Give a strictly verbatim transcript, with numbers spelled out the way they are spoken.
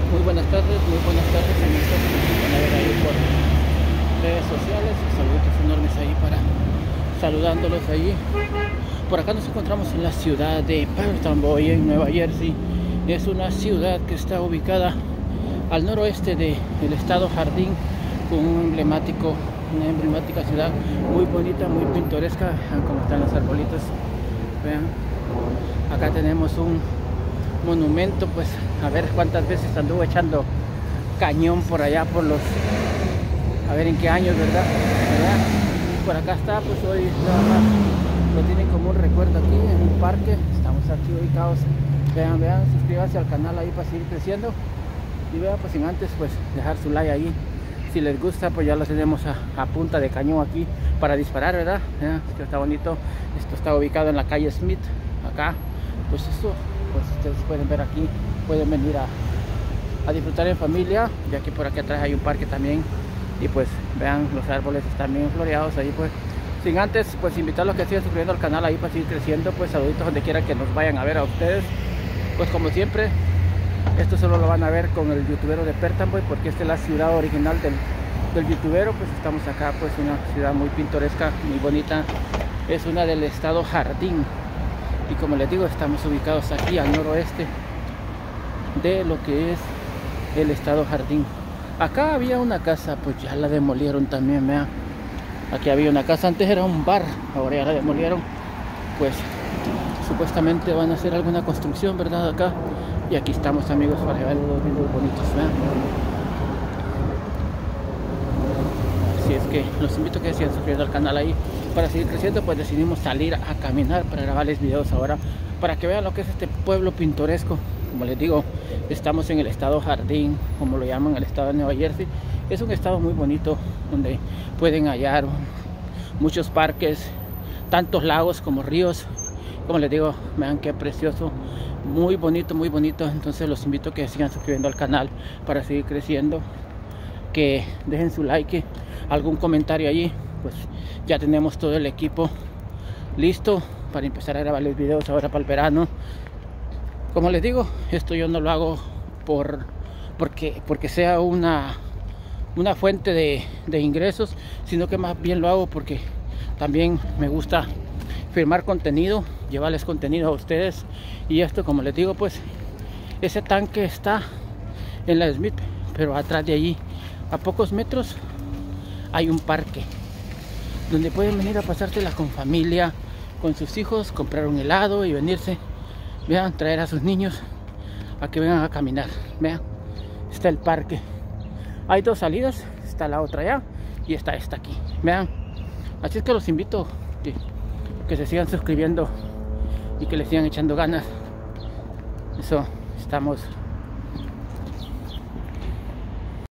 Muy buenas tardes, muy buenas tardes a nuestros que nos van a ver ahí por redes sociales. Saludos enormes ahí para saludándolos ahí. Por acá nos encontramos en la ciudad de Perth Amboy, en Nueva Jersey. Es una ciudad que está ubicada al noroeste del estado Jardín, con un emblemático, una emblemática ciudad muy bonita, muy pintoresca. Vean cómo están los arbolitos. Vean, acá tenemos un monumento, pues a ver cuántas veces anduvo echando cañón por allá por los, a ver en qué años, ¿verdad? ¿verdad? Por acá está, pues hoy nada más lo tienen como un recuerdo aquí en un parque. Estamos aquí ubicados. Vean, vean, suscríbanse al canal ahí para seguir creciendo y vean, pues sin antes pues dejar su like ahí. Si les gusta, pues ya lo tenemos a, a punta de cañón aquí para disparar, ¿verdad? Vean, es que está bonito. Esto está ubicado en la calle Smith, acá. Pues esto, pues ustedes pueden ver aquí, pueden venir a, a disfrutar en familia, ya que por aquí atrás hay un parque también. Y pues vean, los árboles están bien floreados ahí. Pues sin antes, pues invitarlos a que sigan suscribiendo al canal ahí para seguir creciendo. Pues saluditos donde quiera que nos vayan a ver a ustedes. Pues como siempre, esto solo lo van a ver con el youtubero de Perth Amboy, porque esta es la ciudad original del, del youtubero. Pues estamos acá, pues una ciudad muy pintoresca, muy bonita. Es una del estado Jardín. Y como les digo, estamos ubicados aquí al noroeste de lo que es el estado Jardín. Acá había una casa, pues ya la demolieron también, vean. Aquí había una casa, antes era un bar, ahora ya la demolieron. Pues supuestamente van a hacer alguna construcción, ¿verdad? Acá. Y aquí estamos, amigos, para ver los videos bonitos, vean. Así es que los invito a que sigan suscribiendo al canal ahí para seguir creciendo. Pues decidimos salir a caminar para grabarles videos ahora, para que vean lo que es este pueblo pintoresco. Como les digo, estamos en el estado Jardín, como lo llaman, el estado de Nueva Jersey. Es un estado muy bonito donde pueden hallar muchos parques, tantos lagos como ríos. Como les digo, vean qué precioso, muy bonito, muy bonito. Entonces los invito a que sigan suscribiendo al canal para seguir creciendo, que dejen su like, algún comentario allí. Pues ya tenemos todo el equipo listo para empezar a grabar los videos ahora para el verano. Como les digo, esto yo no lo hago por porque, porque sea una, una fuente de, de ingresos, sino que más bien lo hago porque también me gusta filmar contenido, llevarles contenido a ustedes. Y esto, como les digo, pues ese tanque está en la Smith, pero atrás de allí, a pocos metros, hay un parque donde pueden venir a pasársela con familia, con sus hijos, comprar un helado y venirse. Vean, traer a sus niños a que vengan a caminar. Vean, está el parque. Hay dos salidas, está la otra allá y está esta aquí. Vean, así es que los invito que, que se sigan suscribiendo y que le sigan echando ganas. Eso, estamos